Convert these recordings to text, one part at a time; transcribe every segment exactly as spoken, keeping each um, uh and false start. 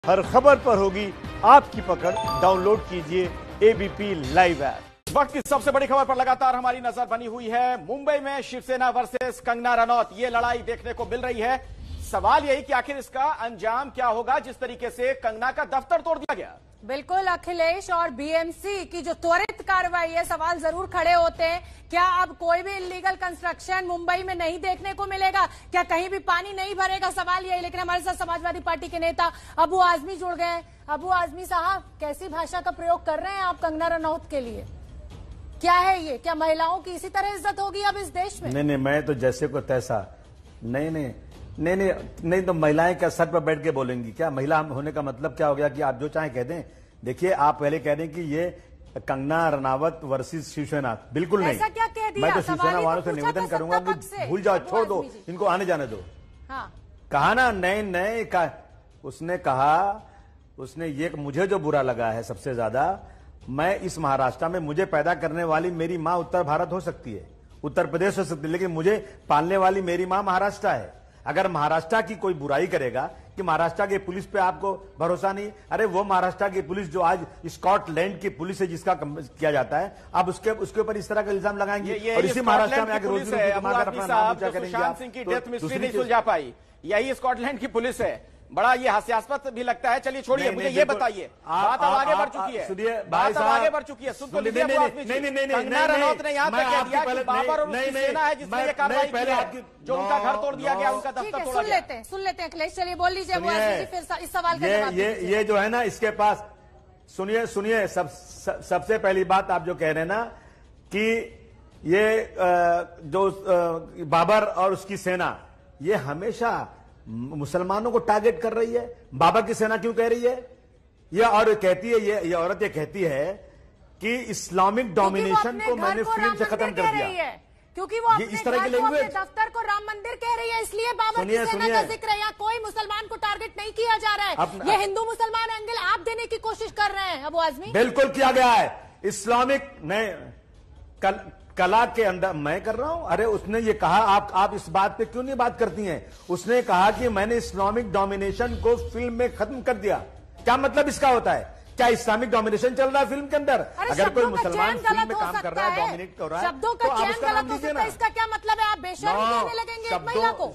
हर खबर पर होगी आपकी पकड़। डाउनलोड कीजिए एबीपी लाइव ऐप। वक्त की सबसे बड़ी खबर पर लगातार हमारी नजर बनी हुई है। मुंबई में शिवसेना वर्सेस कंगना रनौत, ये लड़ाई देखने को मिल रही है। सवाल यही कि आखिर इसका अंजाम क्या होगा, जिस तरीके से कंगना का दफ्तर तोड़ दिया गया। बिल्कुल अखिलेश, और बीएमसी की जो त्वरित कार्रवाई है, सवाल जरूर खड़े होते हैं। क्या अब कोई भी इलीगल कंस्ट्रक्शन मुंबई में नहीं देखने को मिलेगा? क्या कहीं भी पानी नहीं भरेगा? सवाल यही। लेकिन हमारे साथ समाजवादी पार्टी के नेता अबू आजमी जुड़ गए हैं। अबू आजमी साहब, कैसी भाषा का प्रयोग कर रहे हैं आप कंगना रनौत के लिए? क्या है ये? क्या महिलाओं की इसी तरह इज्जत होगी अब इस देश में? नहीं नहीं, मैं तो जैसे को तैसा। नहीं नहीं नहीं नहीं नहीं तो महिलाएं क्या सर पर बैठ के बोलेंगी? क्या महिला होने का मतलब क्या हो गया कि आप जो चाहे कह दें? देखिए, आप पहले कह रहे हैं कि ये कंगना रनावत वर्सेस शिवसेना। बिल्कुल नहीं। ऐसा क्या कह दिया? मैं तो शिवसेना तो वालों से निवेदन करूंगा कि भूल जाओ, छोड़ दो, इनको आने जाने दो। हाँ। कहा ना, नहीं नहीं कहा, उसने कहा, उसने ये मुझे जो बुरा लगा है सबसे ज्यादा, मैं इस महाराष्ट्र में, मुझे पैदा करने वाली मेरी मां उत्तर भारत हो सकती है, उत्तर प्रदेश हो सकती है, लेकिन मुझे पालने वाली मेरी मां महाराष्ट्र है। अगर महाराष्ट्र की कोई बुराई करेगा कि महाराष्ट्र की पुलिस पे आपको भरोसा नहीं, अरे वो महाराष्ट्र की पुलिस जो आज स्कॉटलैंड की पुलिस है, जिसका किया जाता है, अब उसके उसके ऊपर इस तरह का इल्जाम लगाएंगे। ये, और इसी महाराष्ट्र में आकर रोज रोज सुशांत सिंह की डेथ मिस्ट्री नहीं सुलझा पाई, यही स्कॉटलैंड की पुलिस है। बड़ा ये हास्यास्पद भी लगता है। चलिए छोड़िए, मुझे ये बताइए, बात अब आगे बढ़ चुकी है, सुनिए बात अब आगे बढ़ चुकी है। सुन तो लीजिए, कंगना रनौत ने यहाँ तक कह दिया कि बाबर और उसकी सेना है जिसने ये कार्रवाई की है, जो उनका घर तोड़ दिया गया, उनका दफ्तर तोड़ा गया। सुन लेते हैं, सुन लेते हैं अखिलेश, चलिए बोल लीजिए फिर इस सवाल का जवाब। ये ये जो है ना, इसके पास सुनिए सुनिए सब सबसे पहली बात आप जो कह रहे हैं ना कि ये जो बाबर और उसकी सेना, ये हमेशा मुसलमानों को टारगेट कर रही है। बाबर की सेना क्यों कह रही है ये? और कहती है ये ये औरत ये कहती है कि इस्लामिक डोमिनेशन को मैंने फिल्म से खत्म कर दिया, क्योंकि वो अपने इस तरह की लैंग्वेज, दफ्तर को राम मंदिर कह रही है, इसलिए बाबर की सेना का जिक्र है। यहाँ कोई मुसलमान को टारगेट नहीं किया जा रहा है। ये हिंदू मुसलमान एंगल आप देने की कोशिश कर रहे हैं अबू आजमी। बिल्कुल किया गया है। इस्लामिक नहीं, कल कला के अंदर मैं कर रहा हूं। अरे उसने ये कहा, आप आप इस बात पे क्यों नहीं बात करती हैं? उसने कहा कि मैंने इस्लामिक डोमिनेशन को फिल्म में खत्म कर दिया। क्या मतलब इसका होता है? क्या इस्लामिक डोमिनेशन चल रहा है फिल्म के अंदर? अगर कोई मुसलमान फिल्म में काम कर रहा है, डोमिनेट कर रहा है, शब्दों का चयन गलत हो सकता है। इसका क्या मतलब है? आप बेशर्मी कहने लगेंगे एक महिला को?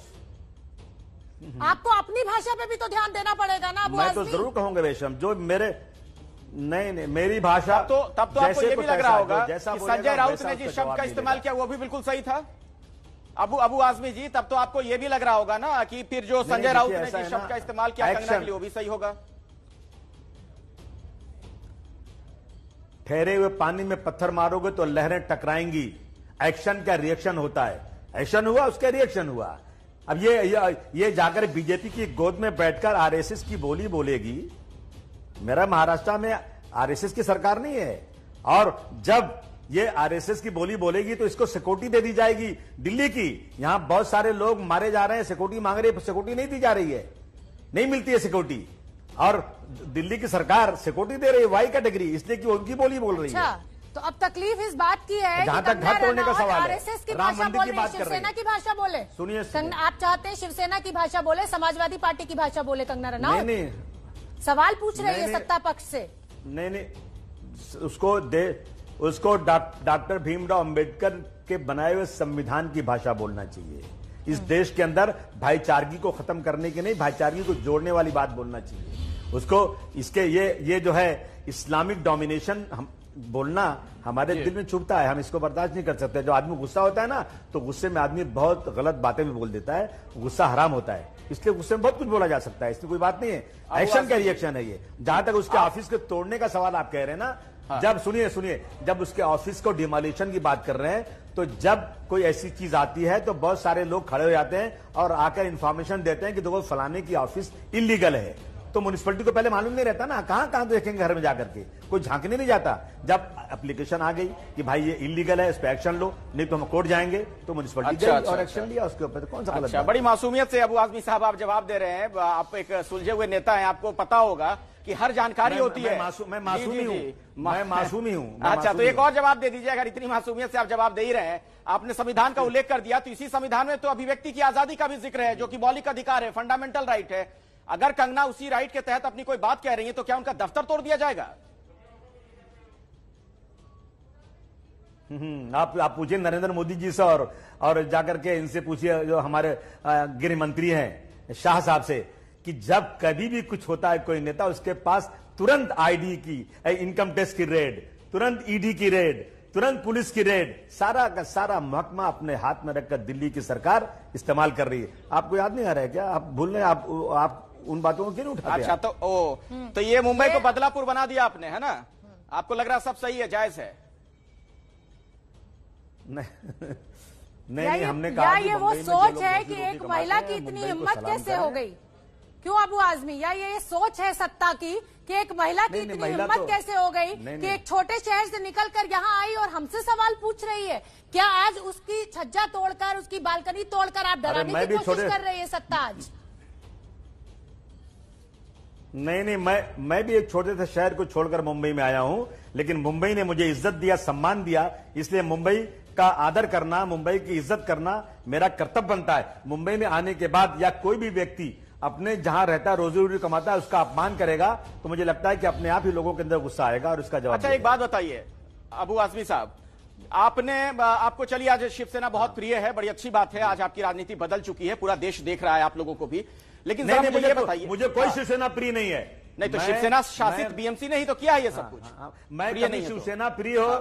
आपको अपनी भाषा पे भी तो ध्यान देना पड़ेगा ना अबू आजमी। मैं तो जरूर कहूंगा बेशर्म, जो मेरे नहीं नहीं मेरी भाषा। तो तब तो आपको ये भी लग रहा होगा कि संजय राउत ने जिस शब्द का इस्तेमाल किया वो भी बिल्कुल सही था। अबू अबू आजमी जी, तब तो आपको ये भी लग रहा होगा ना कि फिर जो संजय राउत ने जिस शब्द का इस्तेमाल किया कंगना के लिए, वो भी सही होगा। ठहरे हुए पानी में पत्थर मारोगे तो लहरें टकराएंगी। एक्शन का रिएक्शन होता है। एक्शन हुआ, उसका रिएक्शन हुआ। अब ये ये, ये जाकर बीजेपी की गोद में बैठकर आरएसएस की बोली बोलेगी। मेरा महाराष्ट्र में आरएसएस की सरकार नहीं है, और जब ये आरएसएस की बोली बोलेगी तो इसको सिक्योरिटी दे दी जाएगी दिल्ली की। यहां बहुत सारे लोग मारे जा रहे हैं, सिक्योरिटी मांग रही है, सिक्योरिटी नहीं दी जा रही है, नहीं मिलती है सिक्योरिटी, और दिल्ली की सरकार सिक्योरिटी दे रही है वाई कैटेगरी, इसलिए कि उनकी बोली बोल रही है। तो अब तकलीफ इस बात की है जहां तक घर तोड़ने का सवाल है, आरएसएस की भाषा बोले, शिवसेना की भाषा बोले। सुनिए, आप चाहते हैं शिवसेना की भाषा बोले, समाजवादी पार्टी की भाषा बोले कंगना रनौत? नहीं नहीं, सवाल पूछ रही है सत्ता पक्ष से। नहीं नहीं, उसको दे उसको डॉक्टर भीमराव अंबेडकर के बनाए हुए संविधान की भाषा बोलना चाहिए। इस देश के अंदर भाईचारगी को खत्म करने की नहीं, भाईचारगी को जोड़ने वाली बात बोलना चाहिए उसको। इसके ये ये जो है इस्लामिक डोमिनेशन हम बोलना हमारे दिल में चुभता है, हम इसको बर्दाश्त नहीं कर सकते। जो आदमी गुस्सा होता है ना, तो गुस्से में आदमी बहुत गलत बातें भी बोल देता है, गुस्सा हराम होता है, इसलिए गुस्से में बहुत कुछ बोला जा सकता है, इसमें कोई बात नहीं है। एक्शन का रिएक्शन है ये। जहां तक उसके ऑफिस के तोड़ने का सवाल आप कह रहे हैं ना, हाँ। जब सुनिए सुनिए जब उसके ऑफिस को डिमोलिशन की बात कर रहे हैं, तो जब कोई ऐसी चीज आती है तो बहुत सारे लोग खड़े हो जाते हैं और आकर इंफॉर्मेशन देते हैं कि देखो फलाने की ऑफिस इलीगल है, तो म्युनिसिपलिटी को पहले मालूम नहीं रहता ना, कहां कहां देखेंगे घर में जाकर के, कोई झांकने नहीं जाता। जब एप्लीकेशन आ गई कि भाई ये इलीगल है, इस पर एक्शन लो, नहीं तो हम कोर्ट जाएंगे, तो म्युनिसिपलिटी अच्छा, अच्छा, और एक्शन अच्छा, लिया उसके ऊपर। तो कौन सा गलत? अच्छा, बड़ी मासूमियत से अबू आजमी साहब आप जवाब दे रहे हैं। आप एक सुलझे हुए नेता हैं, आपको पता होगा कि हर जानकारी मैं, होती मैं, है। मासू, मैं मासूमी हूँ, मैं मासूमी हूँ। अच्छा, तो एक और जवाब दे दीजिए, अगर इतनी मासूमियत से आप जवाब दे ही रहे हैं। आपने संविधान का उल्लेख कर दिया, तो इसी संविधान में तो अभिव्यक्ति की आजादी का भी जिक्र है, जो कि मौलिक अधिकार है, फंडामेंटल राइट है। अगर कंगना उसी राइट के तहत अपनी कोई बात कह रही है तो क्या उनका दफ्तर तोड़ दिया जाएगा? हम्म, आप आप पूछिए नरेंद्र मोदी जी से और और जाकर के इनसे पूछिए जो हमारे गृह मंत्री हैं शाह साहब से कि जब कभी भी कुछ होता है कोई नेता उसके पास तुरंत आईडी की, इनकम टैक्स की रेड, तुरंत ईडी की रेड, तुरंत पुलिस की रेड, सारा का सारा महकमा अपने हाथ में रखकर दिल्ली की सरकार इस्तेमाल कर रही है। आपको याद नहीं आ रहा है क्या? आप भूल रहे हैं? आप आप उन बातों को क्यों नहीं उठाते? अच्छा, तो ओ तो ये मुंबई को बदलापुर बना दिया आपने, है ना? आपको लग रहा सब सही है, जायज है? नहीं नहीं, नहीं हमने कहा या ये वो सोच है कि एक महिला की इतनी हिम्मत कैसे हो गई? क्यों अबू आजमी, या ये सोच है सत्ता की कि एक महिला की इतनी हिम्मत तो, कैसे हो गई नहीं, कि एक छोटे शहर से निकलकर यहाँ आई और हमसे सवाल पूछ रही है? क्या आज उसकी छज्जा तोड़कर, उसकी बालकनी तोड़कर आप डराने की कोशिश कर रही है सत्ता आज? नहीं नहीं, मैं मैं भी एक छोटे से शहर को छोड़कर मुंबई में आया हूं, लेकिन मुंबई ने मुझे इज्जत दिया, सम्मान दिया, इसलिए मुंबई का आदर करना, मुंबई की इज्जत करना मेरा कर्तव्य बनता है। मुंबई में आने के बाद या कोई भी व्यक्ति अपने जहां रहता है, रोजी रोटी कमाता है, उसका अपमान करेगा तो मुझे लगता है कि अपने आप ही लोगों के अंदर गुस्सा आएगा और उसका जवाब। अच्छा, एक बात बताइए अबू आजमी साहब, आपने आपको चलिए आज शिवसेना बहुत प्रिय है, बड़ी अच्छी बात है, आज आपकी राजनीति बदल चुकी है, पूरा देश देख रहा है आप लोगों को भी, लेकिन नहीं, नहीं, मुझे बताइए, मुझे कोई शिवसेना प्रिय नहीं है। नहीं तो शिवसेना शासित बीएमसी ने ही तो किया है ये सब कुछ। मैं कभी शिवसेना प्रिय हो,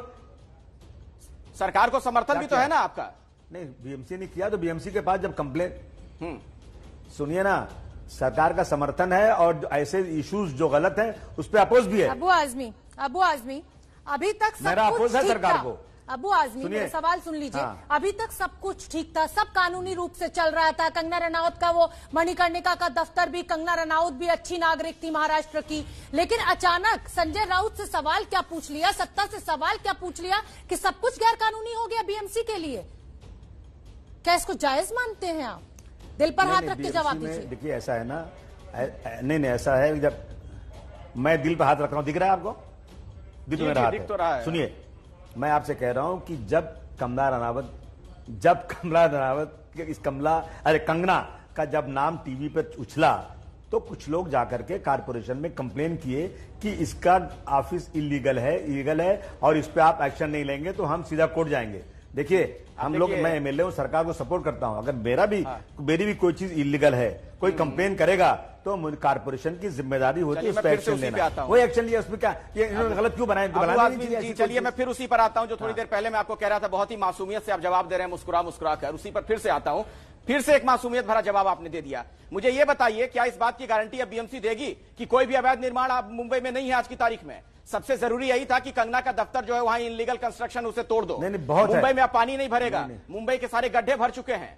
सरकार को समर्थन भी तो है ना आपका? नहीं, बीएमसी ने किया तो बीएमसी के पास जब कंप्लेन, सुनिए ना, सरकार का समर्थन है और ऐसे इश्यूज जो गलत है उस पर अपोज भी है। अबू आजमी, अबू आजमी, अभी तक सब मेरा कुछ अपोज है ठीक सरकार था। को। अबू आजमी, मेरा सवाल सुन लीजिए। हाँ। अभी तक सब कुछ ठीक था, सब कानूनी रूप से चल रहा था। कंगना रनौत का वो मणिकर्णिका का दफ्तर भी, कंगना रनौत भी अच्छी नागरिक थी महाराष्ट्र की, लेकिन अचानक संजय राउत से सवाल क्या पूछ लिया, सत्ता से सवाल क्या पूछ लिया कि सब कुछ गैर कानूनी हो गया बीएमसी के लिए? क्या इसको जायज मानते हैं आप? दिल पर हाथ रख के जवाब दीजिए। देखिए ऐसा है ना, नहीं नहीं ऐसा है, जब मैं दिल पर हाथ रख रहा हूं, दिख रहा है आपको? दिल में रहा है। सुनिए, मैं आपसे कह रहा हूं कि जब कमला रनावत जब कमला रनावत इस कमला अरे कंगना का जब नाम टीवी पर उछला तो कुछ लोग जाकर के कारपोरेशन में कंप्लेन किए कि इसका ऑफिस इलीगल है, इलीगल है और इस पे आप एक्शन नहीं लेंगे तो हम सीधा कोर्ट जाएंगे। देखिए हम लोग, मैं एमएलए हूं, सरकार को सपोर्ट करता हूं, अगर मेरा भी हाँ। मेरी भी कोई चीज इलीगल है, कोई कंप्लेन करेगा तो कारपोरेशन की जिम्मेदारी होती है उस पर एक्शन लेना। वो एक्शन लिया, उसमें क्या ये इन्होंने गलत क्यों बनाया? चलिए मैं फिर उसी पर आता हूं जो थोड़ी देर पहले मैं आपको कह रहा था, बहुत ही मासूमियत से आप जवाब दे रहे हैं, मुस्कुरा मुस्कुरा कर, उसी पर फिर से आता हूं। फिर से एक मासूमियत भरा जवाब आपने दे दिया। मुझे यह बताइए, क्या इस बात की गारंटी अब बीएमसी देगी कि कोई भी अवैध निर्माण आप मुंबई में नहीं है आज की तारीख में? सबसे जरूरी यही था कि कंगना का दफ्तर जो है वहां इलीगल कंस्ट्रक्शन, उसे तोड़ दो। नहीं, नहीं, बहुत मुंबई में अब पानी नहीं भरेगा, मुंबई के सारे गड्ढे भर चुके हैं।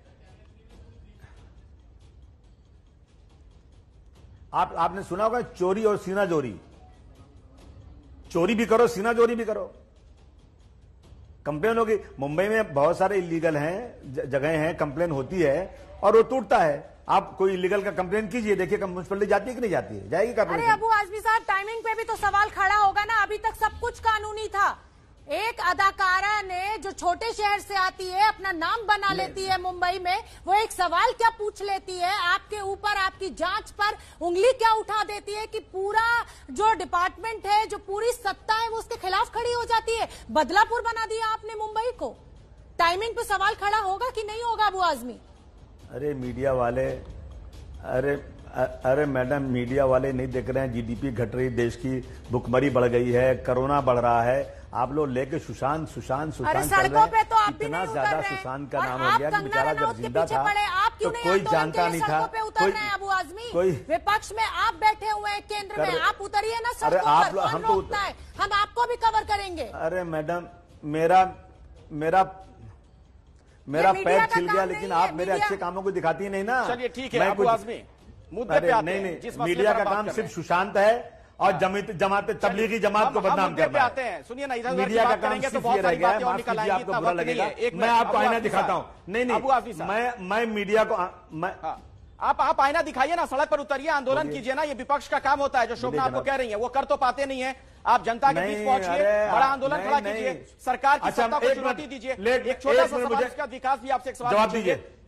आप आपने सुना होगा चोरी और सीना चोरी, चोरी भी करो सीना चोरी भी करो, कंप्लेन होगी। मुंबई में बहुत सारे इलीगल हैं, जगह हैं, कंप्लेन होती है और वो टूटता है। आप कोई इलीगल का कंप्लेन कीजिए, देखिए म्युनिसिपैलिटी जाती है कि नहीं जाती है? जाएगी कंप्लेन। अरे अबू आजमी साहब, टाइमिंग पे भी तो सवाल खड़ा होगा ना। अभी तक सब कुछ कानूनी था। एक अदाकारा ने जो छोटे शहर से आती है, अपना नाम बना लेती है मुंबई में, वो एक सवाल क्या पूछ लेती है आपके ऊपर, आपकी जांच पर उंगली क्या उठा देती है कि पूरा जो डिपार्टमेंट है, जो पूरी सत्ता है, वो उसके खिलाफ खड़ी हो जाती है। बदलापुर बना दिया आपने मुंबई को। टाइमिंग पे सवाल खड़ा होगा कि नहीं होगा अबू आजमी? अरे मीडिया वाले, अरे अरे मैडम, मीडिया वाले नहीं देख रहे हैं जीडीपी घट रही, देश की भुखमरी बढ़ गई है, कोरोना बढ़ रहा है, आप लोग लेके सुशांत सुशांत सुशांत सड़कों पे तो आप इतना ज्यादा सुशांत का नाम हो गया कि बेचारा जब जिंदा था तो कोई जानता नहीं था। कोई अबू आजमी, कोई विपक्ष में आप बैठे हुए हैं, केंद्र में आप उतरिए ना सड़कों पर, हम रोकना है, हम आपको भी कवर करेंगे। अरे मैडम, मेरा मेरा मेरा पैर छिल गया, लेकिन आप मेरे अच्छे कामों को दिखाती नहीं ना। चलिए ठीक है अबू आजमी, मुद्दे पे आते हैं। नहीं नहीं, मीडिया का काम सिर्फ सुशांत है और जमात तबलीगी जमात को बदनाम करना आते हैं। सुनिए ना, इधर मीडिया का काम सिर्फ ये रह गया, माफ कीजिए आपको बुरा लगेगा, मैं आपको आईना दिखाता हूँ। नहीं नहीं, मैं मैं मीडिया को मैं आप आप आईना दिखाइए ना, सड़क पर उतरिए, आंदोलन कीजिए ना, ये विपक्ष का काम होता है। जो शोभना आपको कह रही है वो कर तो पाते नहीं है। आप जनता के बीच पहुंचिए, बड़ा आंदोलन खड़ा कीजिए, सरकार की सत्ता को चुनौती दीजिए। एक छोटा सा सवाल का विकास भी आपसे एक सवाल जवाब दीजिए।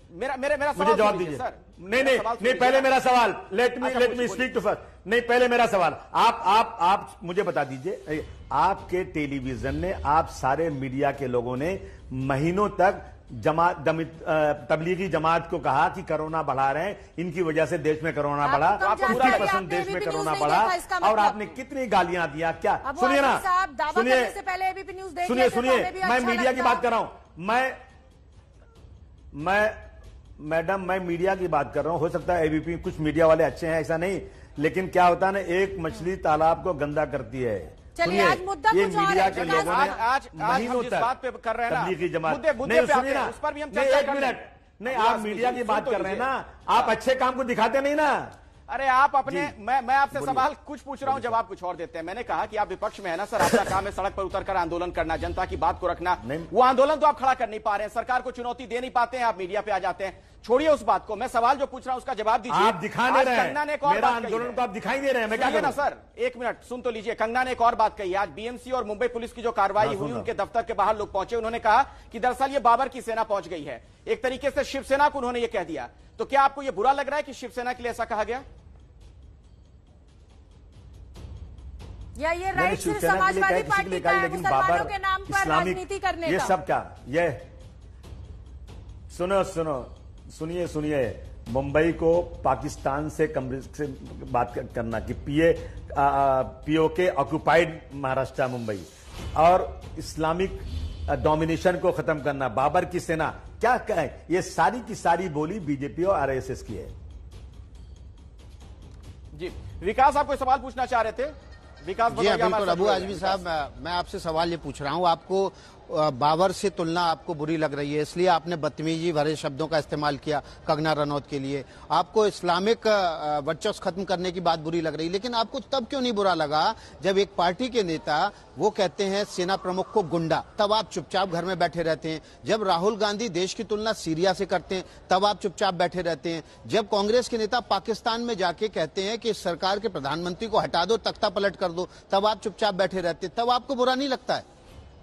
मेरा मेरे मेरा मुझे सवाल जवाब सुन लीजिए, दीजिए। सर नहीं नहीं सवाल सुन नहीं, लीजिए। पहले मेरा सवाल, लेट मी अच्छा, लेट बोलिए, मी स्पीक टू फर्स्ट। नहीं, पहले मेरा सवाल, आप आप आप मुझे बता दीजिए, आपके टेलीविजन ने, आप सारे मीडिया के लोगों ने महीनों तक जमात तबलीगी जमात को कहा कि कोरोना बढ़ा रहे हैं, इनकी वजह से देश में कोरोना बढ़ा, फिफ्टी परसेंट देश में कोरोना बढ़ा, और आपने कितनी गालियां दिया। क्या सुनिए ना, सुनिए सुनिए सुनिए मैं मीडिया की बात कर रहा हूं, मैं मैं मैडम मैं मीडिया की बात कर रहा हूं। हो सकता है एबीपी कुछ मीडिया वाले अच्छे हैं, ऐसा नहीं, लेकिन क्या होता है ना, एक मछली तालाब को गंदा करती है। चलिए, आज मुद्दा ये कुछ और मीडिया है, के विकास लोगों ने आज आज आज महीनों हम जिस तक बात पे कर रहे हैं ना, तबलीगी जमात, मुद्दे मुद्दे नहीं पे आते सुनिए हैं, ना, उस पर भी हम नहीं चर्चा एक कर लें। मिनट, नहीं अभी आप आप मीडिया की सुन बात तो कर रहे हैं ना, लीजिए। आप अच्छे काम को दिखाते नहीं ना। अरे आप अपने, जी। मैं मैं आपसे बोलिए। सवाल कुछ पूछ रहा हूं, जवाब कुछ और देते हैं। मैंने कहा कि आप विपक्ष में है ना सर, आपका काम है सड़क पर उतरकर आंदोलन करना, जनता की बात को रखना। नहीं। वो आंदोलन तो आप खड़ा कर नहीं पा रहे हैं, सरकार को चुनौती दे नहीं पाते हैं, आप मीडिया पे आ जाते हैं। छोड़िए उस बात को, मैं सवाल जो पूछ रहा हूं उसका जवाब दीजिए। आप दिखा नहीं आज रहे कंगना ने हैं, एक और मेरा बात कही आंदोलन है। को आप दिखाई नहीं रहे हैं, मैं क्या सुनिए ना करूं? सर, एक मिनट सुन तो लीजिए। कंगना ने एक और बात कही, आज बीएमसी और मुंबई पुलिस की जो कार्रवाई हाँ, हुई, सुन उनके दफ्तर के बाहर लोग पहुंचे, उन्होंने कहा कि दरअसल ये बाबर की सेना पहुंच गई है। एक तरीके से शिवसेना को उन्होंने ये कह दिया। तो क्या आपको ये बुरा लग रहा है कि शिवसेना के लिए ऐसा कहा गया? या ये मैंने राइट सिर्फ शिवसेना के लिए समाजवादी कहा, किसी के पार्टी लिए का कहा, है, लेकिन मुसलमानों बाबर के नाम पर इस्लामिक, राजनीति करने ये का। सब क्या, ये सुनो सुनो सुनिए सुनिए, मुंबई को पाकिस्तान से कमरे से बात करना कि पीए पीओके ऑक्युपाइड महाराष्ट्र मुंबई, और इस्लामिक डोमिनेशन को खत्म करना, बाबर की सेना, क्या कहे, ये सारी की सारी बोली बीजेपी और आरएसएस की है। जी विकास, आप कोई सवाल पूछना चाह रहे थे? विकास जी हाँ, बिल्कुल अबू आजमी साहब, मैं आपसे सवाल ये पूछ रहा हूँ, आपको बाबर से तुलना आपको बुरी लग रही है, इसलिए आपने बदतमीजी भरे शब्दों का इस्तेमाल किया कंगना रनौत के लिए। आपको इस्लामिक वर्चस्व खत्म करने की बात बुरी लग रही है, लेकिन आपको तब क्यों नहीं बुरा लगा जब एक पार्टी के नेता वो कहते हैं सेना प्रमुख को गुंडा, तब आप चुपचाप घर में बैठे रहते हैं। जब राहुल गांधी देश की तुलना सीरिया से करते हैं, तब आप चुपचाप बैठे रहते हैं। जब कांग्रेस के नेता पाकिस्तान में जाके कहते हैं कि सरकार के प्रधानमंत्री को हटा दो, तख्ता पलट कर दो, तब आप चुपचाप बैठे रहते हैं। तब आपको बुरा नहीं लगता है?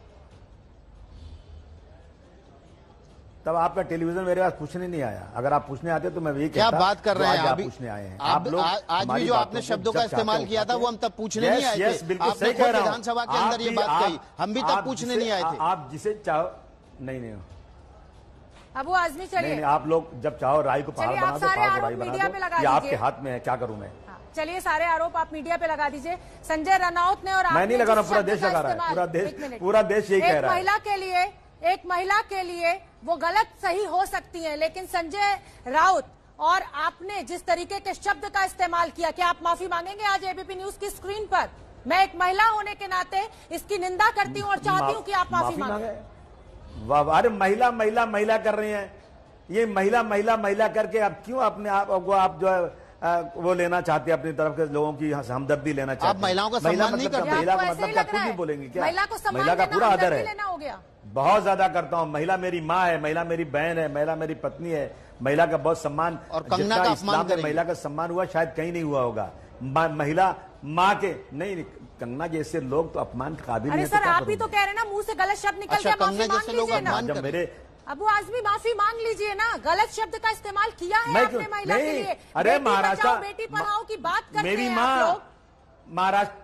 तब आपका टेलीविजन मेरे पास पूछने नहीं आया। अगर आप पूछने आते तो मैं यही क्या कहता, बात कर रहे हैं? आप अभी पूछने आए हैं आप लोग, आज भी हमारी जो बातों आपने को शब्दों जब का चाहते इस्तेमाल हो किया था उठाते वो हम तब पूछने हैं। नहीं आए यस, यस, थे। बिल्कुल आपने सही खुद कह रहा हूं। विधानसभा के आप अंदर ये भी- बात आप- कही, हम भी तब आप पूछने जिसे- नहीं आए थे। आप जिसे चाहो, नहीं नहीं अबू आजमी नहीं चलिए, नहीं, आप लोग जब चाहो राय को पहाड़ चलिए, बना आप दो, सारे पहाड़ को आरोप राय बना मीडिया दो, पे लगा ये आपके दीजिए। हाथ में है, क्या करूं मैं? हाँ, चलिए सारे आरोप आप मीडिया पे लगा दीजिए। संजय रनौत ने और मैं आपने नहीं लगा रहा, जिस पूरा शब्द देश का लगा रहा है, इस्तेमाल- पूरा देश एक मिनट। पूरा देश यही कह एक रहा है। महिला के लिए एक महिला के लिए वो गलत सही हो सकती है, लेकिन संजय राउत और आपने जिस तरीके के शब्द का इस्तेमाल किया, क्या आप माफी मांगेंगे आज एबीपी न्यूज की स्क्रीन पर? मैं एक महिला होने के नाते इसकी निंदा करती हूं और चाहती हूं कि आप माफी मांगे। वाह, अरे महिला महिला महिला कर रही हैं, ये महिला महिला महिला करके आप क्यों अपने आप को आप जो है आ, वो लेना चाहते हैं, अपनी तरफ के लोगों की हमदर्दी लेना चाहते हैं। आप महिलाओं का सम्मान नहीं करते? महिला का मतलब क्या कुछ भी बोलेंगे क्या? महिला को सम्मान महिला का देना, पूरा आदर हमदर्दी है, लेना हो गया। बहुत ज्यादा करता हूं। महिला मेरी माँ है, महिला मेरी बहन है, महिला मेरी पत्नी है, महिला का बहुत सम्मान, और कंगना जितना का अपमान इस्लाम में करेंगे। महिला का सम्मान हुआ शायद कहीं नहीं हुआ होगा। महिला माँ के नहीं, कंगना जैसे लोग तो अपमान के काबिल अरे नहीं है, सर तो क्या आप ही करूं तो कह रहे हैं ना, मुंह से गलत शब्द निकल अच्छा, गया, माफी कंगना मांग जैसे लोग लीजिए ना। अपमान जब मेरे अबू आजमी माफी मांग लीजिए ना, गलत शब्द का इस्तेमाल किया है मैं आपने क्यों- महिला के नहीं, लिए। अरे बेटी महाराष्ट्र बचाओ बेटी पढ़ाओ की बात करते मेरी हैं माँ आप लोग। महाराष्ट्र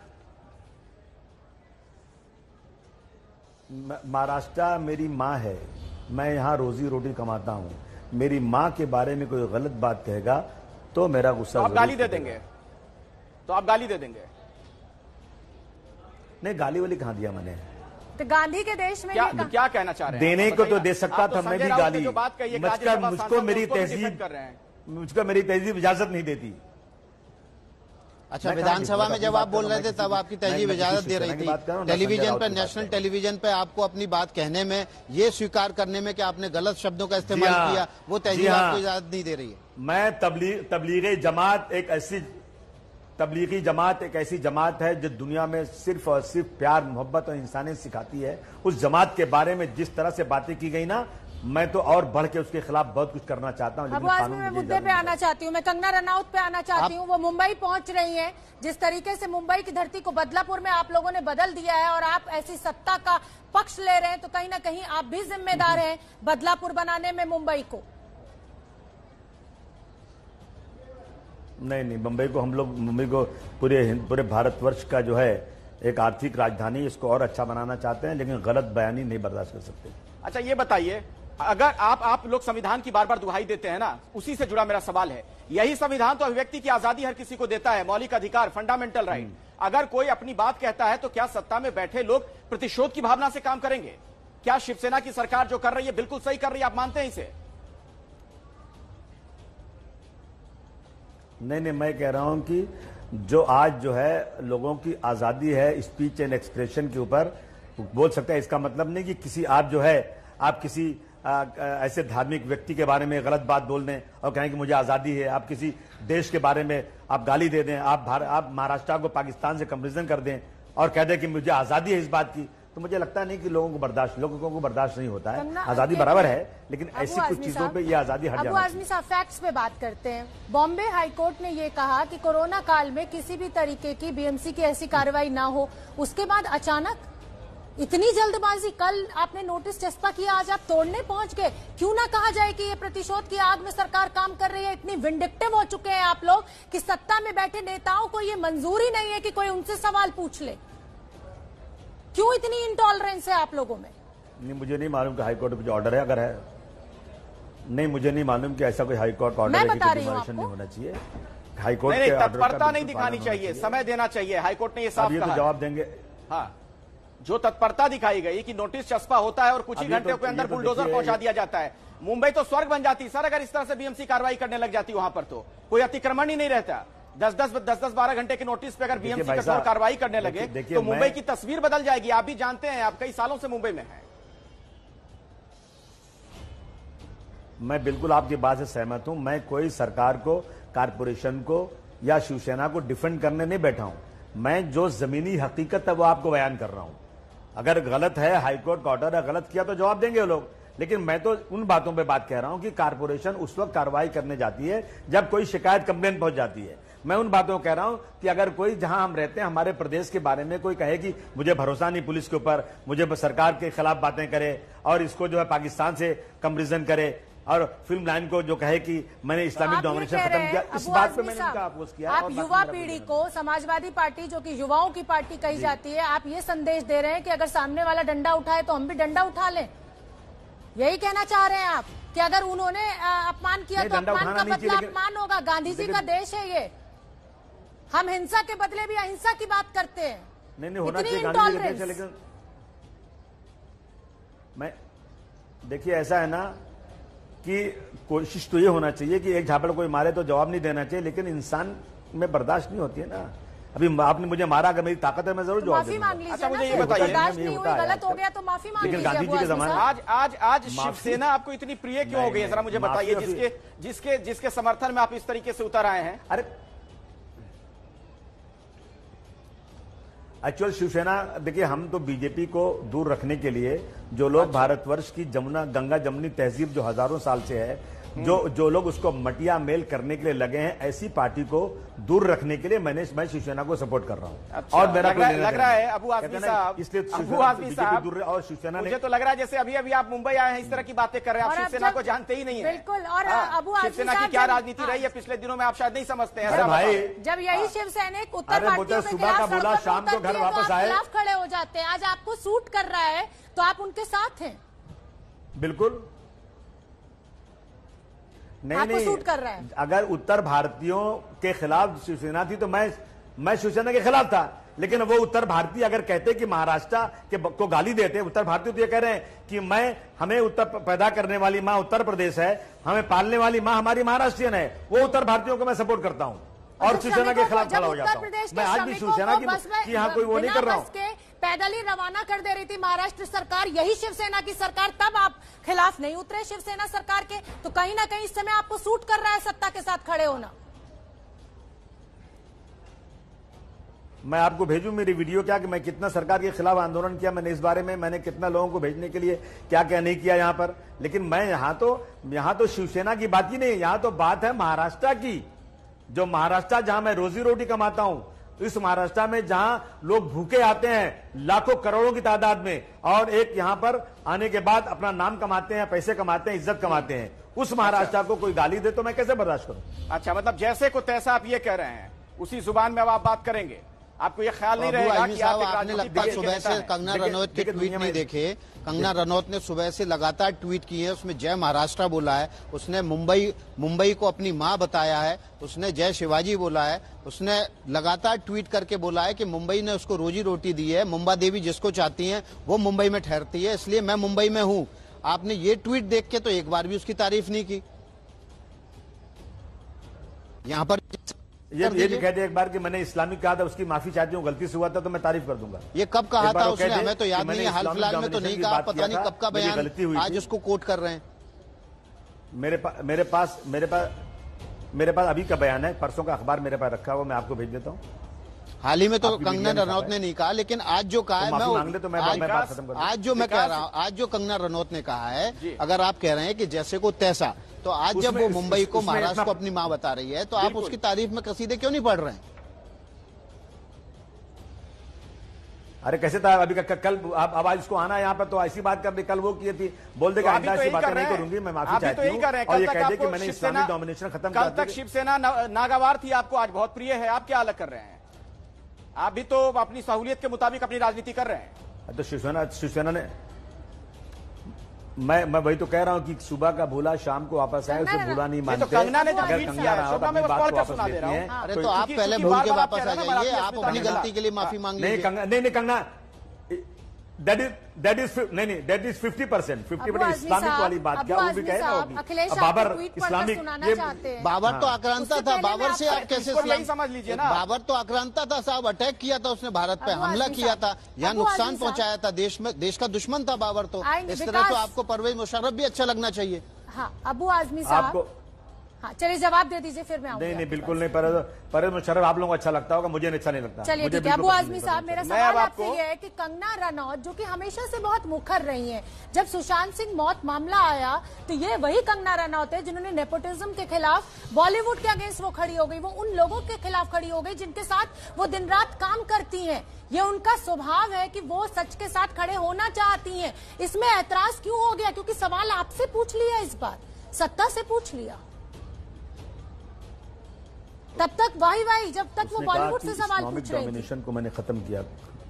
महाराष्ट्र मेरी माँ है, मैं यहाँ रोजी रोटी कमाता हूँ। मेरी माँ के बारे में कोई गलत बात कहेगा तो मेरा गुस्सा तो आप जरूर गाली दे उठेगा। देंगे? तो आप गाली दे देंगे? नहीं, गाली वाली कहाँ दिया मैंने? तो गांधी के देश में क्या ये कहा- क्या कहना चाह रहे हैं? देने आप को तो बताइए दे ना। सकता आप तो था, मैं संजय भी राउत ने गाली, जो बात कही है, मुझका राज्यसभा मुझको सांसद, मेरी उसको भी तहजीब डिफेंड कर रहे हैं। मुझको मेरी तहजीब इजाजत नहीं देती। अच्छा, मैं विधानसभा कहाँ में अपनी जब बात आप बोल कर रहे रहा थे हूं, तब मैं आपकी किसी- तहजीब मैं इजाजत किसी दे रही शिवसेना की थी। बात कर रहा हूं, ना संजय टेलीविजन राउत पर, की बात नेशनल कर रहा हूं। टेलीविजन पे आपको अपनी बात कहने में, ये स्वीकार करने में कि आपने गलत शब्दों का इस्तेमाल जी हाँ, किया, वो जी तहजीब हाँ। आपको इजाजत नहीं दे रही है। मैं तबलीग तबलीगी जमात एक ऐसी तबलीगी जमात एक ऐसी जमात है जो दुनिया में सिर्फ और सिर्फ प्यार, मोहब्बत और इंसानियत सिखाती है। उस जमात के बारे में जिस तरह से बातें की गई ना, मैं तो और बढ़ के उसके खिलाफ बहुत कुछ करना चाहता हूं, अब लेकिन आज कानून मैं मुझे मुद्दे इजाजत पे नहीं आना चाहती हूँ, मैं कंगना रनौत पे आना चाहती हूँ। वो मुंबई पहुंच रही हैं, जिस तरीके से मुंबई की धरती को बदलापुर में आप लोगों ने बदल दिया है और आप ऐसी सत्ता का पक्ष ले रहे हैं, तो कहीं ना कहीं आप भी जिम्मेदार हैं बदलापुर बनाने में मुंबई को। नहीं नहीं, मुंबई को हम लोग मुंबई को पूरे पूरे भारतवर्ष का जो है एक आर्थिक राजधानी, इसको और अच्छा बनाना चाहते हैं, लेकिन गलत बयानी नहीं बर्दाश्त कर सकते। अच्छा ये बताइए, अगर आप आप लोग संविधान की बार बार दुहाई देते हैं ना, उसी से जुड़ा मेरा सवाल है, यही संविधान तो अभिव्यक्ति की आजादी हर किसी को देता है, मौलिक अधिकार, फंडामेंटल राइट। अगर कोई अपनी बात कहता है तो क्या सत्ता में बैठे लोग प्रतिशोध की भावना से काम करेंगे? क्या शिवसेना की सरकार जो कर रही है बिल्कुल सही कर रही है, आप मानते हैं इसे? नहीं नहीं, मैं कह रहा हूं कि जो आज जो है लोगों की आजादी है स्पीच एंड एक्सप्रेशन के ऊपर बोल सकता है, इसका मतलब नहीं कि किसी आप जो है आप किसी आ, आ, ऐसे धार्मिक व्यक्ति के बारे में गलत बात बोल दें और कहें कि मुझे आजादी है, आप किसी देश के बारे में आप गाली दे दें, आप भार, आप महाराष्ट्र को पाकिस्तान से कंपेरिजन कर दें और कह दें कि मुझे आजादी है इस बात की, तो मुझे लगता नहीं कि लोगों को बर्दाश्त लोगों को बर्दाश्त नहीं होता है। आजादी बराबर है, लेकिन ऐसी कुछ चीजों पे ये आजादी हट जाती है। अबू आजमी साहब, फैक्ट्स पे बात करते हैं। बॉम्बे हाईकोर्ट ने ये कहा कि कोरोना काल में किसी भी तरीके की बीएमसी की ऐसी कार्रवाई ना हो, उसके बाद अचानक इतनी जल्दबाजी, कल आपने नोटिस चस्पा किया, आज आप तोड़ने पहुंच गए। क्यों ना कहा जाए कि ये प्रतिशोध की आग में सरकार काम कर रही है? इतनी विंडिक्टिव हो चुके हैं आप लोग कि सत्ता में बैठे नेताओं को ये मंजूरी नहीं है कि कोई उनसे सवाल पूछ ले। क्यों इतनी इंटॉलरेंस है आप लोगों में? नहीं, मुझे नहीं मालूम कि हाईकोर्ट में जो ऑर्डर है, अगर है नहीं, मुझे नहीं मालूम कि ऐसा कोई हाईकोर्ट ऑर्डर है कि डिमोलिशन नहीं होना चाहिए। हाईकोर्ट नहीं, तत्परता नहीं दिखानी चाहिए, समय देना चाहिए। हाईकोर्ट ने ये साफ कहा। जवाब देंगे। हाँ, जो तत्परता दिखाई गई कि नोटिस चस्पा होता है और कुछ ही घंटे के अंदर बुलडोजर पहुंचा दिया जाता है, मुंबई तो स्वर्ग बन जाती सर अगर इस तरह से बीएमसी कार्रवाई करने लग जाती वहां पर, तो कोई अतिक्रमण ही नहीं रहता। दस दस दस दस बारह घंटे के नोटिस पे अगर बीएमसी कठोर कार्रवाई करने लगे तो मुंबई की तस्वीर बदल जाएगी। आप भी जानते हैं, आप कई सालों से मुंबई में हैं। मैं बिल्कुल आपकी बात से सहमत हूं। मैं कोई सरकार को, कारपोरेशन को या शिवसेना को डिफेंड करने नहीं बैठा हूं। मैं जो जमीनी हकीकत है वो आपको बयान कर रहा हूं। अगर गलत है हाईकोर्ट का ऑर्डर है, गलत किया तो जवाब देंगे वो लोग, लेकिन मैं तो उन बातों पे बात कह रहा हूं कि कारपोरेशन उस वक्त कार्रवाई करने जाती है जब कोई शिकायत कंप्लेन पहुंच जाती है। मैं उन बातों को कह रहा हूं कि अगर कोई, जहां हम रहते हैं, हमारे प्रदेश के बारे में कोई कहे कि मुझे भरोसा नहीं पुलिस के ऊपर, मुझे सरकार के खिलाफ बातें करे और इसको जो है पाकिस्तान से कंपेरिजन करे और फिल्म लाइन को जो कहे कि मैंने इस्लामिक डोमिनेशन खत्म किया, इस बात पे मैंने उनका अपोज किया। आप युवा पीढ़ी को, समाजवादी पार्टी जो कि युवाओं की पार्टी कही जाती है, आप ये संदेश दे रहे हैं कि अगर सामने वाला डंडा उठाए तो हम भी डंडा उठा लें। यही कहना चाह रहे हैं आप कि अगर उन्होंने अपमान किया तो अपमान का बदला अपमान होगा। गांधी जी का देश है ये, हम हिंसा के बदले भी अहिंसा की बात करते हैं। नहीं नहीं, होना चाहिए गांधी जी का देश, लेकिन मैं देखिए ऐसा है ना कि कोशिश तो ये होना चाहिए कि एक झापड़ कोई मारे तो जवाब नहीं देना चाहिए, लेकिन इंसान में बर्दाश्त नहीं होती है ना। अभी आपने मुझे मारा, अगर मेरी ताकत है मैं जरूर जवाब माफी मांग लीजिए। अच्छा मुझे ये बताइए, बर्दाश्त नहीं हुई, गलत हो गया तो माफी मांग लीजिए। गांधी जी के जमाने आज आज आज शिवसेना आपको इतनी प्रिय क्यों हो गई है, जरा मुझे बताइए, जिसके जिसके जिसके समर्थन में आप इस तरीके से उतर आए हैं। अरे एक्चुअल शिवसेना, देखिए हम तो बीजेपी को दूर रखने के लिए जो लोग अच्छा। भारतवर्ष की जमुना गंगा जमनी तहजीब जो हजारों साल से है, जो जो लोग उसको मटिया मेल करने के लिए लगे हैं, ऐसी पार्टी को दूर रखने के लिए मैंने मैं शिवसेना को सपोर्ट कर रहा हूं। अच्छा, और मेरा लग, रहा, लग रहा है अबू आजमी साहब, इसलिए अबू आजमी साहब दूर और शिवसेना मुझे तो लग रहा है जैसे अभी अभी आप मुंबई आए हैं, इस तरह की बातें कर रहे हैं। आप शिवसेना को जानते ही नहीं है। बिल्कुल। और अबू आजमी शिवसेना की क्या राजनीति रही है पिछले दिनों में, आप शायद नहीं समझते हैं भाई। जब यही शिवसैनिक उत्तर भारतीयों के खिलाफ शाम को घर वापस आए, खिलाफ खड़े हो जाते हैं। आज आपको सूट कर रहा है तो आप उनके साथ हैं। बिल्कुल नहीं नहीं, सूट कर रहा है। अगर उत्तर भारतीयों के खिलाफ शिवसेना थी तो मैं मैं शिवसेना के खिलाफ था, लेकिन वो उत्तर भारतीय अगर कहते कि महाराष्ट्र के को गाली देते, उत्तर भारतीय तो ये कह रहे हैं कि मैं हमें उत्तर पैदा करने वाली मां उत्तर प्रदेश है, हमें पालने वाली मां हमारी महाराष्ट्रियन है, वो उत्तर भारतीयों को मैं सपोर्ट करता हूं और शिवसेना के खिलाफ खड़ा हो जाता हूं। मैं आज भी शिवसेना की यहाँ कोई वो नहीं कर रहा हूँ। पैदल ही रवाना कर दे रही थी महाराष्ट्र सरकार, यही शिवसेना की सरकार, तब आप खिलाफ नहीं उतरे शिवसेना सरकार के। तो कहीं ना कहीं इस समय आपको सूट कर रहा है सत्ता के साथ खड़े होना। मैं आपको भेजूं मेरी वीडियो क्या कि मैं कितना सरकार के खिलाफ आंदोलन किया, मैंने इस बारे में मैंने कितना लोगों को भेजने के लिए क्या क्या नहीं किया यहां पर। लेकिन मैं यहां तो यहां तो शिवसेना की बात ही नहीं, यहां तो बात है महाराष्ट्र की, जो महाराष्ट्र जहां मैं रोजी रोटी कमाता हूं, इस महाराष्ट्र में जहां लोग भूखे आते हैं लाखों करोड़ों की तादाद में, और एक यहां पर आने के बाद अपना नाम कमाते हैं, पैसे कमाते हैं, इज्जत कमाते हैं, उस महाराष्ट्र अच्छा। को कोई गाली दे तो मैं कैसे बर्दाश्त करूं? अच्छा, मतलब जैसे को तैसा आप ये कह रहे हैं, उसी जुबान में अब आप बात करेंगे, आपको ये ख्याल नहीं रहेगा कि आप एक आपने राजनीतिक लगता दल के सुबह नेता से हैं। कंगना देखिए- रनौत के देखिए ट्वीट दुनिया नहीं में- देखे। कंगना रनौत ने सुबह से लगातार ट्वीट किए हैं, उसमें जय महाराष्ट्र बोला है, उसने मुंबई मुंबई को अपनी मां बताया है, उसने जय शिवाजी बोला है, उसने लगातार ट्वीट करके बोला है कि मुंबई ने उसको रोजी रोटी दी है, मुंबा देवी जिसको चाहती हैं वो मुंबई में ठहरती है, इसलिए मैं मुंबई में हूं। आपने ये ट्वीट देख के तो एक बार भी उसकी तारीफ नहीं की। यहाँ पर ये ये भी कह दे एक बार कि मैंने इस्लामिक कहा था, उसकी माफी चाहती हूँ, गलती से हुआ था तो मैं तारीफ कर दूंगा। ये कब कहा एक बार था वो कह उसने? दे हमें तो कि याद मैंने नहीं है, हाल इस्लामिक फिलहाल में तो डोमिनेशन नहीं की कहा, बात पता किया नहीं था, कब का मेरी बयान गलती हुई आज थी। उसको कोट कर रहे हैं। मेरे पास मेरे पास मेरे पास मेरे पास अभी का बयान है, परसों का अखबार मेरे पास रखा हुआ, मैं आपको भेज देता हूँ। हाल ही में तो आपकी कंगना मीडिया में रनौत छपा ने है। नहीं कहा, लेकिन आज जो कहा तो है माफी मैं मांग ले तो मैं आज, मैं बात खत्म कर दूं। आज जो मैं कह रहा हूँ, आज जो कंगना रनौत ने कहा है, अगर आप कह रहे हैं कि जैसे को तैसा, तो आज जब उसमें- वो मुंबई को उसमें महाराष्ट्र को इतना- अपनी मां बता रही है, तो आप बिल्कुल। उसकी तारीफ में कसीदे क्यों नहीं पढ़ रहे हैं? अरे कैसे था अभी का, कल अब अब आज इसको आना है यहाँ पर तो ऐसी बात कर दी, कल वो की थी, बोल देगा तो अभी आइंदा तो ऐसी यही बातें कर रहे नहीं हैं। करूंगी, मैं माफी अभी तो चाहती यही कर रहे हूँ, हैं। और ये कल तक कह दे कि आपको मैंने शिवसेना इस्लामिक डोमिनेशन खत्म कल कर तक दी। शिवसेना ना- नागवार थी, आपको आज बहुत प्रिय है, आप क्या अलग कर रहे हैं? आप भी तो अपनी सहूलियत के मुताबिक अपनी राजनीति कर रहे हैं। तो शिवसेना शिवसेना ने मैं मैं वही तो कह रहा हूँ कि सुबह का भूला शाम को वापस आए, उसे भूला नहीं ये मानते। तो कंगना ने जब अगर ट्वीट कंगना किया है, रनौत शोभा अपनी मैं बस बात पढ़ को के वापस सुना दे लेती रहा हूं। हैं, अरे तो तो आप क्योंकि- पहले क्योंकि भूल के बार-बार आप वापस कह आ रहे हैं, जाइए, हमारा आप अपनी अपनी अस्मिता गलती के लिए माफी मांग नहीं लीजिए। कंगना नहीं नहीं Kangana that is that is नहीं नहीं that is fifty percent fifty Abu percent Azmi Islamic साहब, वाली बात अबू क्या वो भी आजमी कहे ना साहब, होगी। अखिलेश अब आपको बाबर ट्वीट पढ़कर इस्लामिक सुनाना ये चाहते हैं। बाबर तो हाँ। आक्रांता उससे था, पहले बाबर मैं से आपको- आप कैसे इसको भी यही इस्लाम- समझ लीजिए ना। बाबर तो आक्रांता था साहब, अटैक किया था उसने भारत पे, अबू हमला आजमी किया साहब, था, यहाँ अबू नुकसान आजमी साहब। पहुंचाया था, देश में देश का दुश्मन था बाबर तो। आएंगे, इस तरह विकास। तो आपको परवेज मुशर्रफ भी अच्छा लगना चाहिए। हाँ, अबू आजमी साहब, आपको हाँ चलिए जवाब दे दीजिए, फिर मैं आऊंगी नहीं नहीं आपके बिल्कुल पास। नहीं, परवेज परवेज मुशर्रफ आप लोगों को अच्छा लगता होगा, मुझे अच्छा नहीं लगता। चलिए मुझे ठीक है। अबू बिल्कुल आजमी पसंद साहब, नहीं मेरा है। मैं सवाल अब आपसे आपको- ये है कि कंगना रनौत जो कि हमेशा से बहुत मुखर रही हैं, जब सुशांत सिंह मौत मामला आया तो ये वही कंगना रनौत है जिन्होंने नेपोटिज्म के खिलाफ, बॉलीवुड के अगेंस्ट वो खड़ी हो गई, वो उन लोगों के खिलाफ खड़ी हो गई जिनके साथ वो दिन रात काम करती हैं। ये उनका स्वभाव है कि वो सच के साथ खड़े होना चाहती हैं। इसमें ऐतराज क्यों हो गया? क्योंकि सवाल आपसे पूछ लिया, इस बार सत्ता से पूछ लिया, तब तक वाही वाही, जब तक वो उसने कहा बॉलीवुड कि से सवाल इस्लामिक पूछ रही थी। डोमिनेशन को मैंने खत्म किया।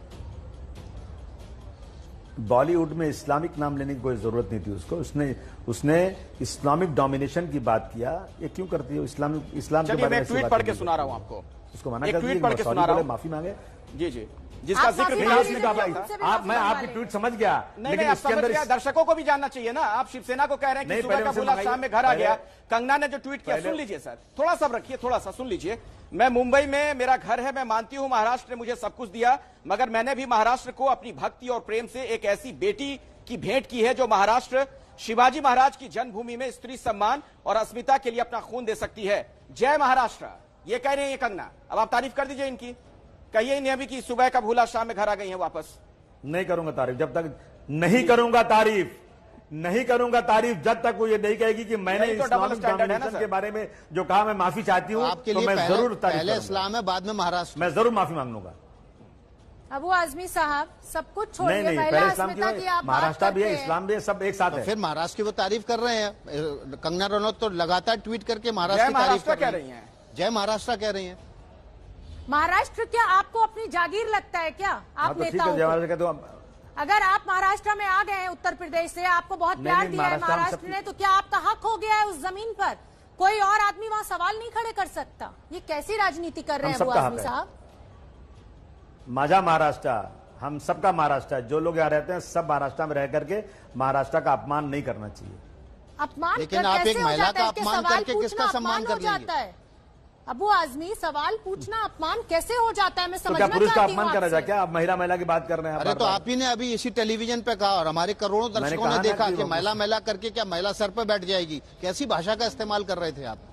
बॉलीवुड में इस्लामिक नाम लेने की कोई जरूरत नहीं थी उसको, उसने उसने इस्लामिक डोमिनेशन की बात किया। ये क्यों करती है इस्लामिक इस्लाम के चलिए बारे मैं में एक ऐसी ट्वीट बातें पढ़ के नहीं सुना रहा करती। हूं आपको, उसको मना एक कर ट्वीट दीजिए, पढ़ के सॉरी सुना रहा बोले, हूं। माफी मांगे। जी जी, जिसका आप जिक्र माफी विकास मांगे, ने विकास किया ने था। उनसे भी आप माफी मैं मांग आपकी लेंगे। ट्वीट समझ गया, नहीं लेकिन नहीं, आप इसके समझ अंदर गया, दर्शकों को भी जानना चाहिए ना। आप शिवसेना को कह रहे हैं कि नहीं, सुबह पहले का उनसे भूला मंगाइए। शाम में घर आ गया। पहले- कंगना ने जो ट्वीट किया, पहले- सुन लीजिए सर, थोड़ा सा रखिए, थोड़ा सा सुन लीजिए। मैं मुंबई में, मेरा घर है, मैं मानती हूं महाराष्ट्र ने मुझे सब कुछ दिया, मगर मैंने भी महाराष्ट्र को अपनी भक्ति और प्रेम से एक ऐसी बेटी की भेंट की है जो महाराष्ट्र शिवाजी महाराज की जन्मभूमि में स्त्री सम्मान और अस्मिता के लिए अपना खून दे सकती है। जय महाराष्ट्र, ये कह रहे हैं ये कंगना। अब आप तारीफ कर दीजिए इनकी, कहिए इन्हें भी कि सुबह का भूला शाम में घर आ गई है वापस। नहीं करूंगा तारीफ, जब तक नहीं करूंगा तारीफ नहीं करूंगा तारीफ जब तक वो ये नहीं कहेगी कि मैंने यही तो डबल इस्लामिक स्टैंडर्ड है ना डोमिनेशन सर। के बारे में जो कहा मैं माफी चाहती हूँ, आपके तो लिए मैं पहले, जरूर तारीफ पहले करूंगा। इस्लाम है, बाद में महाराष्ट्र। मैं जरूर माफी मांग लूंगा। अबू आजमी साहब, सब कुछ छोड़िए, नहीं नहीं, महिला पहले इस्लाम अस्मिता की की आप बात महाराष्ट्र भी है, करते हैं। इस्लाम भी है, सब एक साथ तो है। फिर महाराष्ट्र की वो तारीफ कर रहे हैं। कंगना रनौत तो लगातार ट्वीट करके महाराष्ट्र जय की तारीफ महाराष्ट्र कर कह रही रही हैं। जय महाराष्ट्र कह रही हैं। महाराष्ट्र क्या आपको अपनी जागीर लगता है क्या? हाँ, आप तो ठीक नेताओं है, को? जवाहर कहते हो अगर आप महाराष्ट्र में आ गए हैं उत्तर प्रदेश से, आपको बहुत नहीं, प्यार नहीं, दिया है महाराष्ट्र हम महाराष्ट्र सब- ने, तो क्या आपका हक हो गया है उस जमीन पर? कोई और आदमी वहां सवाल नहीं खड़े कर सकता? ये कैसी राजनीति कर रहे हम हैं अबू सबका आजमी हक है। साहब? माझा महाराष्ट्र, हम सबका महाराष्ट्र है। जो लोग यहाँ रहते हैं सब महाराष्ट्र में रह करके महाराष्ट्र का अपमान नहीं करना चाहिए। अपमान लेकिन कर आप कैसे एक हो महिला जाता का है? इसके अपमान सवाल करके पूछना किसका सम्मान अपमान कर हो लेंगे? जाता है। अबू आजमी, सवाल पूछना अपमान कैसे हो जाता है? मैं तो समझना क्या पुरुष का चाहती हूँ अपमान करा जाए? आपसे। क्या आप महिला महिला की बात कर रहे हैं? अरे बार तो बार। आप ही ने अभी इसी टेलीविजन पे कहा और हमारे करोड़ों मैंने दर्शकों कहा ने ना देखा कि कि वो- महिला महिला करके क्या महिला सर पे बैठ जाएगी? कैसी भाषा का इस्तेमाल कर रहे थे आप?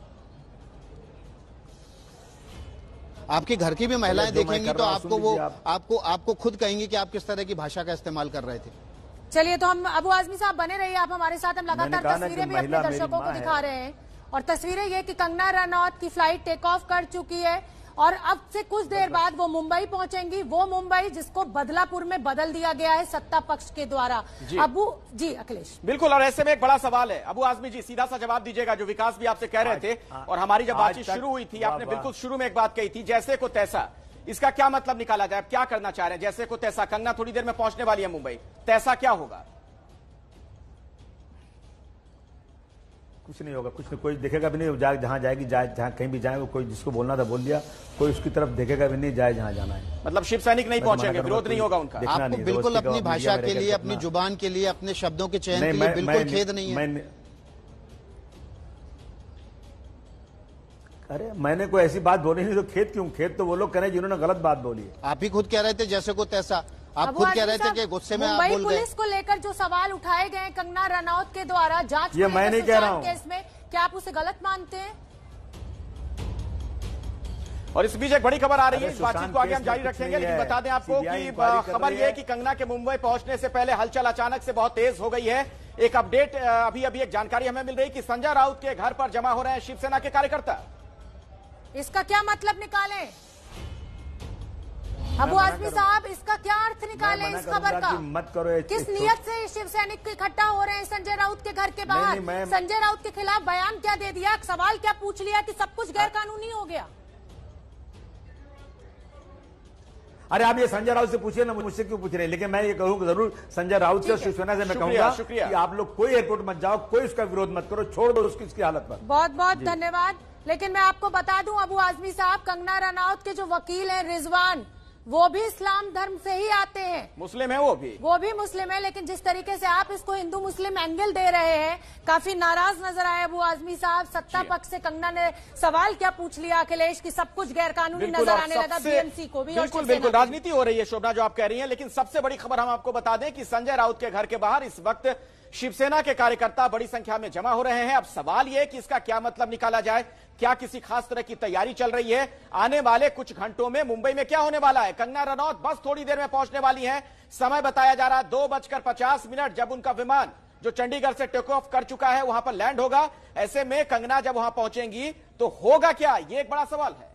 आपके घर की भी महिलाएं जो मैं देखेंगी कर तो रहा हूं, आपको सुन वो लीजिए आप। आपको आपको खुद कहेंगी कि आप किस तरह की भाषा का इस्तेमाल कर रहे थे। चलिए, तो हम अबू आजमी साहब बने रहिए आप हमारे साथ। हम लगातार मैंने कहा ना कि तस्वीरें भी अपने महिला मेरी दर्शकों को माँ है। दिखा रहे हैं, और तस्वीरें ये कि कंगना रनौत की फ्लाइट टेक ऑफ कर चुकी है और अब से कुछ देर बाद वो मुंबई पहुंचेंगी, वो मुंबई जिसको बदलापुर में बदल दिया गया है सत्ता पक्ष के द्वारा। अबू जी अखिलेश बिल्कुल, और ऐसे में एक बड़ा सवाल है अबू आजमी जी, सीधा सा जवाब दीजिएगा। जो विकास भी आपसे कह रहे थे और हमारी जब बातचीत शुरू हुई थी, आपने बिल्कुल शुरू में एक बात कही थी, जैसे को तैसा, इसका क्या मतलब निकाला जाए? क्या करना चाह रहे हैं? जैसे को तैसा, कंगना थोड़ी देर में पहुंचने वाली है मुंबई, तैसा क्या होगा? कुछ नहीं होगा, कुछ नहीं, कोई देखेगा भी नहीं, जा, जहां जाएगी जाए, जहां कहीं भी जाए, वो कोई जिसको बोलना था बोल दिया, कोई उसकी तरफ देखेगा भी नहीं, जाए जहां जाना है। मतलब शिव सैनिक नहीं पहुंचेंगे, विरोध नहीं होगा उनका? आपको बिल्कुल अपनी भाषा के लिए, अपनी जुबान के लिए, अपने शब्दों के चयन के लिए बिल्कुल खेद नहीं है। अरे मैंने कोई ऐसी बात बोली नहीं तो खेद क्यों? खेद तो वो लोग कह रहे हैं जिन्होंने गलत बात बोली है। आप ही खुद कह रहे थे जैसे को तैसा, आप खुद कह रहे थे कि गुस्से में आप बोल गए। मुंबई पुलिस को लेकर जो सवाल उठाए गए कंगना रनौत के द्वारा जांच ये मैं नहीं कह रहा हूं केस में, क्या आप उसे गलत मानते हैं? और इस बीच एक बड़ी खबर आ रही है, इस बातचीत को आगे हम जारी रखेंगे, लेकिन बता दें आपको कि खबर यह है कि कंगना के मुंबई पहुंचने से पहले हलचल अचानक से बहुत तेज हो गई है। एक अपडेट, अभी अभी एक जानकारी हमें मिल रही है कि संजय राउत के घर पर जमा हो रहे हैं शिवसेना के कार्यकर्ता। इसका क्या मतलब निकालें अबू आजमी साहब, इसका क्या अर्थ निकालें इस खबर का? मत करो, किस नियत से शिव सैनिक इकट्ठा हो रहे हैं संजय राउत के घर के बाहर? संजय राउत के खिलाफ बयान क्या दे दिया, सवाल क्या पूछ लिया कि सब कुछ गैर कानूनी हो गया? अरे आप ये संजय राउत से पूछिए ना, मुझसे क्यों पूछ रहे हैं? लेकिन मैं ये कहूंगा जरूर संजय राउत से और शिवसेना से मैं कहूंगा कि आप लोग कोई एयरपोर्ट मत जाओ, कोई उसका विरोध मत करो, छोड़ दो उसकी इसकी हालत पर। बहुत बहुत धन्यवाद। लेकिन मैं आपको बता दूं अबू आजमी साहब, कंगना रनौत के जो वकील हैं रिजवान, वो भी इस्लाम धर्म से ही आते हैं, मुस्लिम है, वो भी वो भी मुस्लिम है। लेकिन जिस तरीके से आप इसको हिंदू मुस्लिम एंगल दे रहे हैं, काफी नाराज नजर आए अबू आजमी साहब। सत्ता पक्ष से कंगना ने सवाल क्या पूछ लिया अखिलेश की सब कुछ गैर कानूनी नजर आने लगा बीएमसी को भी। बिल्कुल बिल्कुल राजनीति हो रही है शोभना, जो आप कह रही हैं। लेकिन सबसे बड़ी खबर हम आपको बता दें कि संजय राउत के घर के बाहर इस वक्त शिवसेना के कार्यकर्ता बड़ी संख्या में जमा हो रहे हैं। अब सवाल यह है कि इसका क्या मतलब निकाला जाए, क्या किसी खास तरह की तैयारी चल रही है? आने वाले कुछ घंटों में मुंबई में क्या होने वाला है? कंगना रनौत बस थोड़ी देर में पहुंचने वाली हैं। समय बताया जा रहा है दो बजकर पचास मिनट, जब उनका विमान जो चंडीगढ़ से टेक ऑफ कर चुका है वहां पर लैंड होगा। ऐसे में कंगना जब वहां पहुंचेंगी तो होगा क्या, ये एक बड़ा सवाल है।